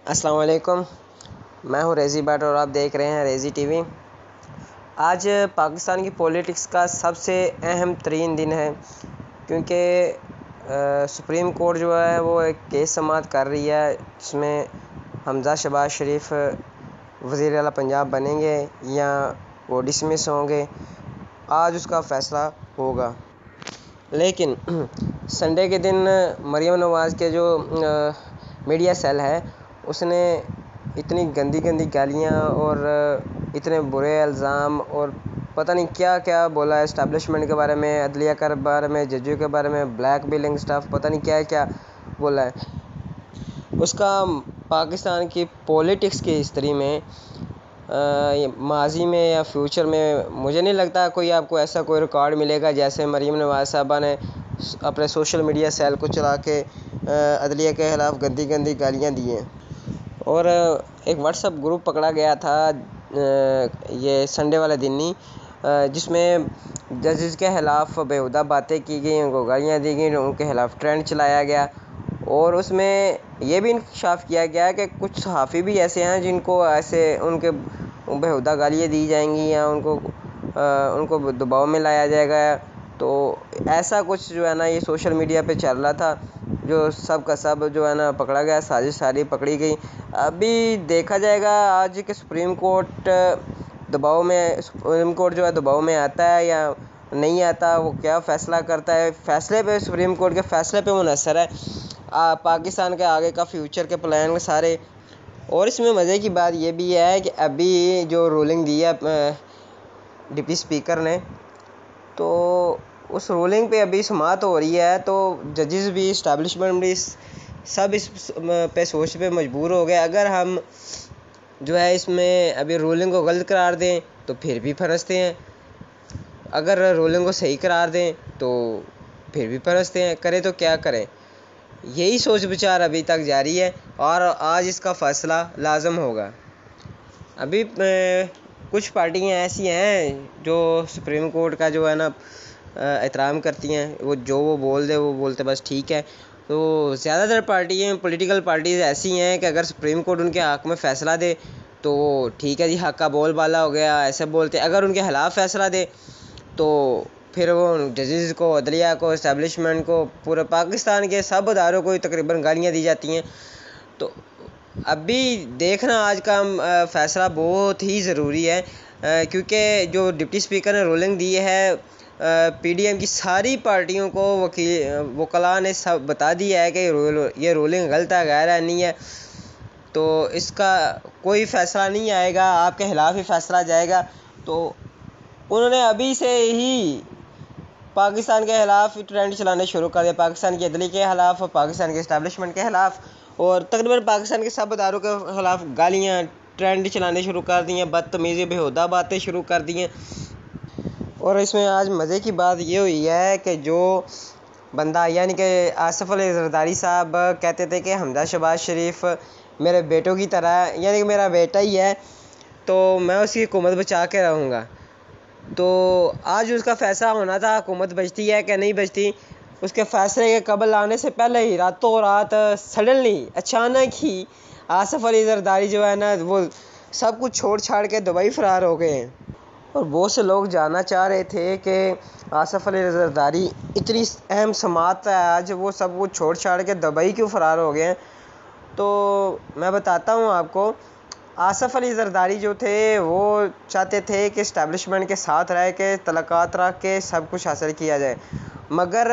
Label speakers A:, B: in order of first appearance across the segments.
A: अस्सलाम वालेकुम। मैं हूं रेज़ी भट्ट और आप देख रहे हैं रेज़ी टीवी। आज पाकिस्तान की पॉलिटिक्स का सबसे अहम तरीन दिन है क्योंकि सुप्रीम कोर्ट जो है वो एक केस समाअत कर रही है जिसमें हमज़ा शहबाज शरीफ वज़ीर आला पंजाब बनेंगे या वो डिसमिस होंगे। आज उसका फ़ैसला होगा। लेकिन संडे के दिन मरीम नवाज़ के जो मीडिया सेल है उसने इतनी गंदी गंदी गालियाँ और इतने बुरे इल्ज़ाम और पता नहीं क्या क्या बोला है इस्टेब्लिशमेंट के बारे में, अदलिया के बारे में, जजों के बारे में, ब्लैक बिलिंग स्टफ़, पता नहीं क्या क्या बोला है। उसका पाकिस्तान की पॉलिटिक्स की हिस्ट्री में माजी में या फ्यूचर में मुझे नहीं लगता कोई आपको ऐसा कोई रिकॉर्ड मिलेगा जैसे मरीम नवाज़ साहबा ने अपने सोशल मीडिया सेल को चला के अदलिया के ख़िलाफ़ गंदी गंदी गालियाँ दी हैं। और एक व्हाट्सएप ग्रुप पकड़ा गया था ये संडे वाले दिन ही, जिसमें जजेस के ख़िलाफ़ बेहुदा बातें की गई, उनको गालियाँ दी गई, उनके ख़िलाफ़ ट्रेंड चलाया गया। और उसमें यह भी इंकशाफ किया गया कि कुछ सहाफ़ी भी ऐसे हैं जिनको ऐसे उनके बेहुदा गालियाँ दी जाएंगी या उनको दबाव में लाया जाएगा। तो ऐसा कुछ जो है ना ये सोशल मीडिया पे चल रहा था, जो सब का सब जो है ना पकड़ा गया, साजिश सारी पकड़ी गई। अभी देखा जाएगा आज के सुप्रीम कोर्ट जो है दबाव में आता है या नहीं आता, वो क्या फ़ैसला करता है। फ़ैसले पे सुप्रीम कोर्ट के फ़ैसले पे मुनहसर है पाकिस्तान के आगे का फ्यूचर के प्लान सारे। और इसमें मज़े की बात यह भी है कि अभी जो रूलिंग दी है डिप्टी स्पीकर ने, तो उस रूलिंग पे अभी समाअत हो रही है। तो जजेस भी, इस्टेब्लिशमेंट भी सब इस पे सोच पे मजबूर हो गए। अगर हम जो है इसमें अभी रूलिंग को गलत करार दें तो फिर भी फंसते हैं, अगर रूलिंग को सही करार दें तो फिर भी फंसते हैं। करें तो क्या करें, यही सोच विचार अभी तक जारी है और आज इसका फ़ैसला लाजम होगा। अभी कुछ पार्टियां ऐसी हैं जो सुप्रीम कोर्ट का जो है ना एहतराम करती हैं, वो बोलते बस ठीक है। तो ज़्यादातर पार्टियां, पॉलिटिकल पार्टीज़ ऐसी हैं कि अगर सुप्रीम कोर्ट उनके हक़ में फ़ैसला दे तो ठीक है जी, हक़ का बोलबाला हो गया, ऐसे बोलते। अगर उनके ख़िलाफ़ फ़ैसला दे तो फिर वो जजेस को, अदलिया को, इस्टेब्लिशमेंट को, पूरे पाकिस्तान के सब अदारों को तकरीबन गालियाँ दी जाती हैं। तो अभी देखना आज का फ़ैसला बहुत ही ज़रूरी है क्योंकि जो डिप्टी स्पीकर ने रूलिंग दी है, पीडीएम की सारी पार्टियों को वकला ने सब बता दिया है कि ये रूलिंग गलत है, गैर आईनी है। तो इसका कोई फ़ैसला नहीं आएगा, आपके ख़िलाफ़ ही फ़ैसला जाएगा। तो उन्होंने अभी से ही पाकिस्तान के ख़िलाफ़ ट्रेंड चलाने शुरू कर दिया, पाकिस्तान की अदली के ख़िलाफ़, पाकिस्तान के इस्टेब्लिशमेंट के ख़िलाफ़ और तकरीबन पाकिस्तान के सब अदारों के ख़िलाफ़ गालियाँ ट्रेंड चलाने शुरू कर दी हैं, बदतमीज़ी बेहुदा बातें शुरू कर दी हैं। और इसमें आज मज़े की बात ये हुई है कि जो बंदा यानी कि आसिफ अली ज़रदारी साहब कहते थे कि हमज़ा शहबाज शरीफ मेरे बेटों की तरह है, यानी कि मेरा बेटा ही है, तो मैं उसकी हुकूमत बचा के रहूँगा। तो आज उसका फ़ैसला होना था, हुकूमत बचती है कि नहीं बचती। उसके फ़ैसले के कबल आने से पहले ही रातों रात सडनली अचानक ही आसिफ अली ज़रदारी जो है ना वो सब कुछ छोड़ छाड़ के दुबई फ़रार हो गए हैं। और बहुत से लोग जानना चाह रहे थे कि आसिफ अली ज़रदारी इतनी अहम समाअत है आज, वो सब कुछ छोड़ छाड़ के दुबई क्यों फ़रार हो गए हैं। तो मैं बताता हूँ आपको, आसिफ अली ज़रदारी जो थे वो चाहते थे कि इस्टेब्लिशमेंट के साथ रह के तलक़ात रख के सब कुछ हासिल किया जाए, मगर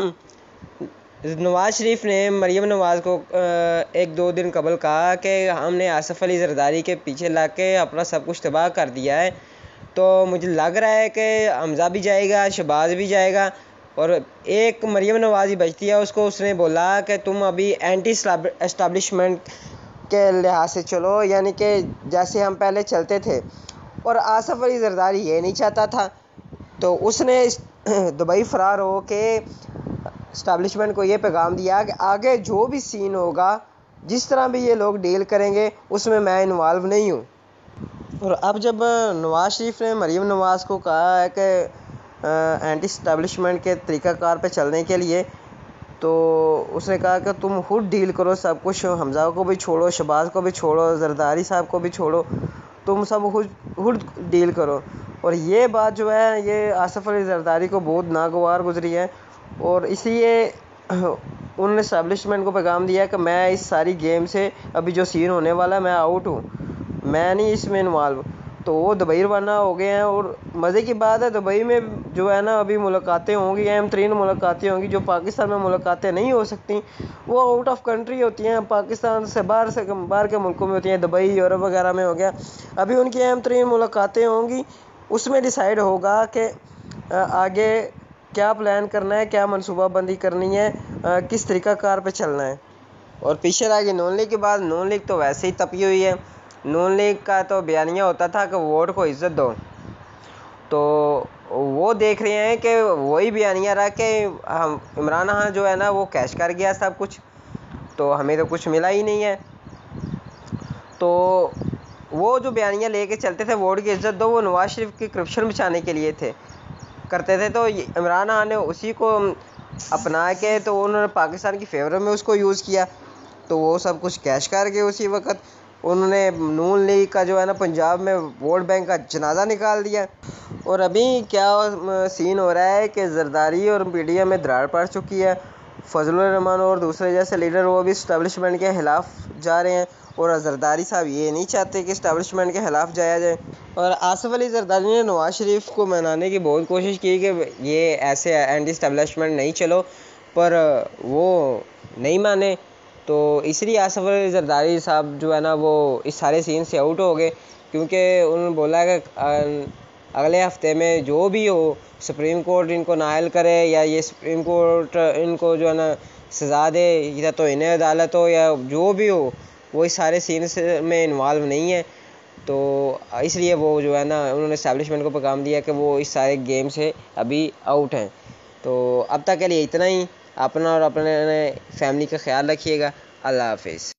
A: नवाज़ शरीफ ने मरीम नवाज़ को एक दो दिन कबल कहा कि हमने आसिफ अली ज़रदारी के पीछे लग के अपना सब कुछ तबाह कर दिया है। तो मुझे लग रहा है कि हमज़ा भी जाएगा, शहबाज भी जाएगा और एक मरीम नवाज़ ही बचती है। उसने बोला कि तुम अभी एंटी एस्टेब्लिशमेंट के लिहाज से चलो, यानी कि जैसे हम पहले चलते थे। और आसिफ अली ज़रदारी ये नहीं चाहता था, तो उसने दुबई फ़रार हो के इस्टेब्लिशमेंट को ये पैगाम दिया कि आगे जो भी सीन होगा, जिस तरह भी ये लोग डील करेंगे, उसमें मैं इन्वॉल्व नहीं हूँ। और अब जब नवाज़ शरीफ ने मरीम नवाज़ को कहा है कि एंटी इस्टेब्लिशमेंट के तरीक़ाकार पे चलने के लिए, तो उसने कहा कि तुम खुद डील करो सब कुछ, हमजा को भी छोड़ो, शहबाज को भी छोड़ो, जरदारी साहब को भी छोड़ो, तुम सब खुद खुद डील करो। और ये बात जो है ये आसिफ अली जरदारी को बहुत नागवार गुजरी है, और इसलिए उन्होंने इस्टेब्लिशमेंट को पैगाम दिया कि मैं इस सारी गेम से अभी जो सीन होने वाला है मैं आउट हूँ, मैं नहीं इसमें इन्वॉल्व। तो वो दुबई रवाना हो गए हैं। और मज़े की बात है दुबई में जो है ना अभी मुलाकातें होंगी, अहम तरीन मुलाकातें होंगी, जो पाकिस्तान में मुलाकातें नहीं हो सकती वो आउट ऑफ कंट्री होती हैं, पाकिस्तान से बाहर के मुल्कों में होती हैं, दुबई यूरोप वगैरह में हो गया। अभी उनकी अहम तरीन मुलाकातें होंगी, उसमें डिसाइड होगा कि आगे क्या प्लान करना है, क्या मनसूबाबंदी करनी है, किस तरीक़ाकार पे चलना है। और पीछे रह गई नून लीग की बात। नून लीग तो वैसे ही तपी हुई है। नून लीग का तो बयानिया होता था कि वोट को इज़्ज़त दो, तो वो देख रहे हैं कि वही बयानिया रहा कि हम इमरान खान जो है ना वो कैश कर गया सब कुछ, तो हमें तो कुछ मिला ही नहीं है। तो वो जो बयानिया लेके चलते थे वोट की इज़्ज़त दो, वो नवाज शरीफ की करप्शन बचाने के लिए करते थे। तो इमरान खान ने उसी को अपना के तो उन्होंने पाकिस्तान की फेवर में उसको यूज़ किया, तो वो सब कुछ कैश कर गए। उसी वक्त उन्होंने नून लीग का जो है ना पंजाब में वोट बैंक का जनाजा निकाल दिया। और अभी क्या सीन हो रहा है कि जरदारी और मीडिया में दरार पड़ चुकी है। फजलुर रहमान और दूसरे जैसे लीडर वो भी इस्टेब्लिशमेंट के ख़िलाफ़ जा रहे हैं, और जरदारी साहब ये नहीं चाहते कि इस्टेब्लिशमेंट के ख़िलाफ़ जाया जाए। और आसिफ अली जरदारी ने नवाज शरीफ को मनाने की बहुत कोशिश की कि ये ऐसे एंटी इस्टेब्लिशमेंट नहीं चलो, पर वो नहीं माने। तो इसलिए आसिफ अली जरदारी साहब जो है ना वो इस सारे सीन से आउट हो गए, क्योंकि उन्होंने बोला कि अगले हफ्ते में जो भी हो सुप्रीम कोर्ट इनको नायल करे, या ये सुप्रीम कोर्ट इनको जो है ना सज़ा दे, या तो इन्हें अदालत हो या जो भी हो, वो इस सारे सीन में इन्वॉल्व नहीं है। तो इसलिए वो जो है ना उन्होंने इस्टेब्लिशमेंट को पैगाम दिया कि वो इस सारे गेम से अभी आउट हैं। तो अब तक के लिए इतना ही। अपना और अपने फैमिली का ख्याल रखिएगा। अल्लाह हाफिज़।